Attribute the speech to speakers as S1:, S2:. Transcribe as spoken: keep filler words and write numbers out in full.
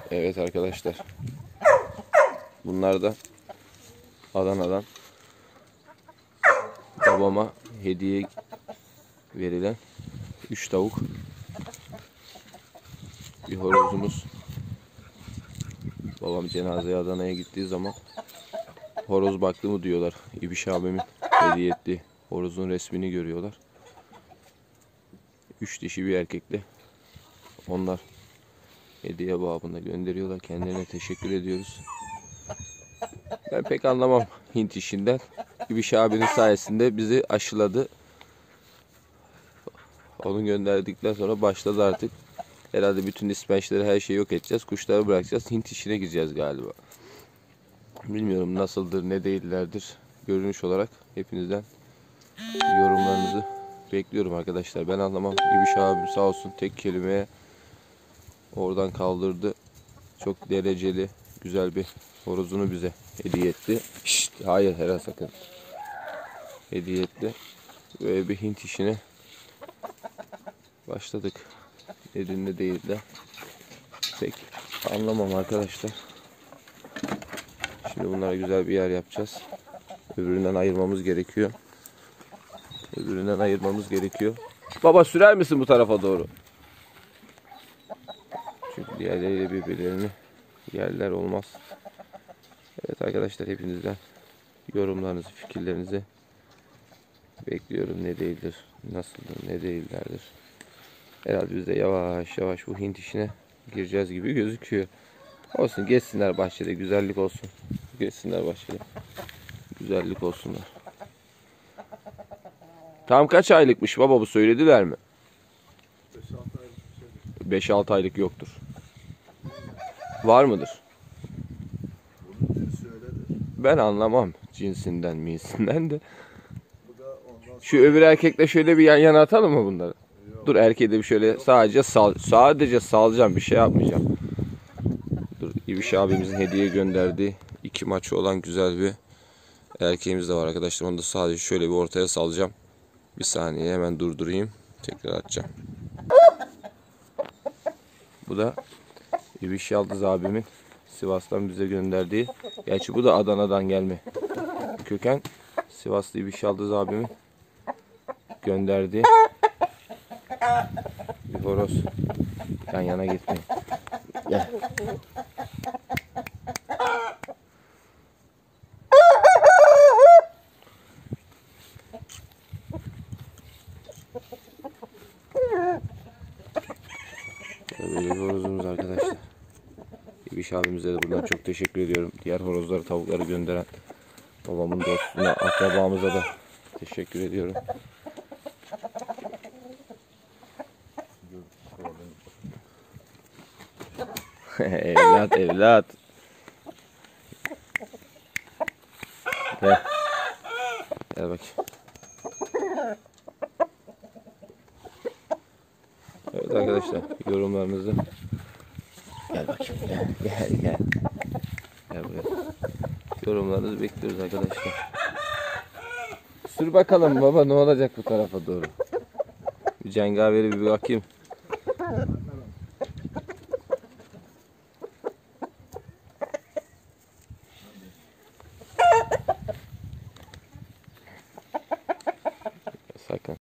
S1: Evet arkadaşlar. Bunlar da Adana'dan babama hediye verilen üç tavuk, bir horozumuz. Babam cenazeye Adana'ya gittiği zaman horoz baktı mı diyorlar. İbiş abimin hediye ettiği horozun resmini görüyorlar. Üç dişi bir erkekli. Onlar hediye babına gönderiyorlar. Kendilerine teşekkür ediyoruz. Ben pek anlamam Hint işinden. İbiş abinin sayesinde bizi aşıladı. Onu gönderdikten sonra başladı artık. Herhalde bütün ispençleri, her şeyi yok edeceğiz. Kuşları bırakacağız. Hint işine gireceğiz galiba. Bilmiyorum nasıldır, ne değillerdir. Görünüş olarak hepinizden yorumlarınızı bekliyorum arkadaşlar. Ben anlamam. İbiş abim sağ olsun tek kelimeye oradan kaldırdı. Çok dereceli, güzel bir horozunu bize hediye etti. Şşt, hayır Hera sakın. Hediye etti. Böyle bir Hint işine başladık. Nedimde değil de pek anlamam arkadaşlar. Şimdi bunlara güzel bir yer yapacağız. Öbüründen ayırmamız gerekiyor. Öbüründen ayırmamız gerekiyor. Baba sürer misin bu tarafa doğru? Çünkü diğerleriyle birbirlerini yerler olmaz. Evet arkadaşlar, hepinizden yorumlarınızı, fikirlerinizi bekliyorum. Ne değildir, nasıldır, ne değillerdir. Herhalde biz de yavaş yavaş bu Hint işine gireceğiz gibi gözüküyor. Olsun, geçsinler bahçede, güzellik olsun. Geçsinler bahçede, güzellik olsunlar. Tam kaç aylıkmış baba, bu söylediler mi? beş altı aylık yoktur. Var mıdır? Ben anlamam cinsinden minsinden de. Şu öbür erkekle şöyle bir yan yana atalım mı bunları? Dur, erkeği de bir şöyle sadece sal, sadece salacağım, bir şey yapmayacağım. Dur, İbiş abimizin hediye gönderdiği iki maçı olan güzel bir erkeğimiz de var arkadaşlar. Onu da sadece şöyle bir ortaya salacağım. Bir saniye, hemen durdurayım. Tekrar açacağım. Bu da İbiş Yıldız abimin Sivas'tan bize gönderdiği. Gerçi bu da Adana'dan gelme köken. Sivaslı İbiş Yıldız abimin gönderdiği bir horoz. Yan yana gitmeyin. Gel. Böyle bir horozumuz arkadaşlar. İbiş abimize de buradan çok teşekkür ediyorum. Diğer horozları, tavukları gönderen babamın dostuna, akrabamıza da teşekkür ediyorum. Evlat evlat. Gel. Gel bak. Evet arkadaşlar, yorumlarınızı gel bakayım, gel gel gel. Gel buraya. Yorumlarınızı bekliyoruz arkadaşlar. Sür bakalım baba, ne olacak bu tarafa doğru. Bir cengaveri bir bakayım.